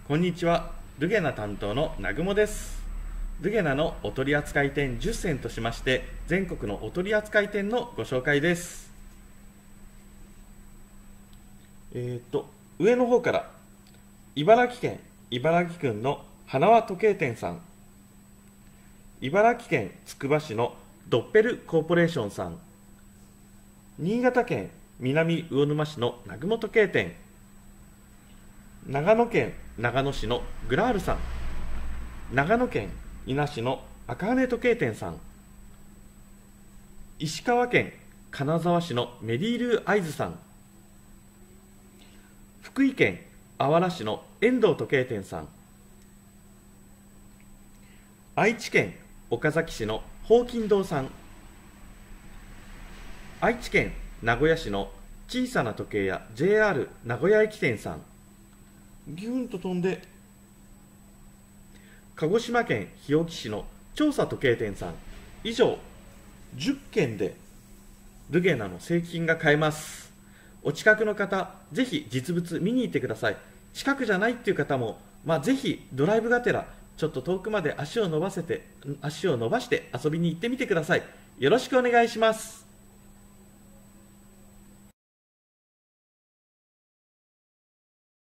こんにちは。ルゲナ担当の南雲です。ルゲナのお取扱店10選としまして、全国のお取扱店のご紹介です。上の方から茨城県茨城郡の花輪時計店さん、茨城県つくば市のドッペルコーポレーションさん、新潟県南魚沼市の南雲時計店、長野県長野市のグラールさん、長野県伊那市の赤羽時計店さん、石川県金沢市のメリールアイズさん、福井県あわら市の遠藤時計店さん、愛知県岡崎市の宝金堂さん、愛知県名古屋市の小さな時計屋 JR 名古屋駅店さん、ギューンと飛んで鹿児島県日置市の調査時計店さん、以上10件でルゲナの製品が買えます。お近くの方、ぜひ実物見に行ってください。近くじゃないっていう方も、ぜひドライブがてらちょっと遠くまで足を伸ばして遊びに行ってみてください。よろしくお願いします。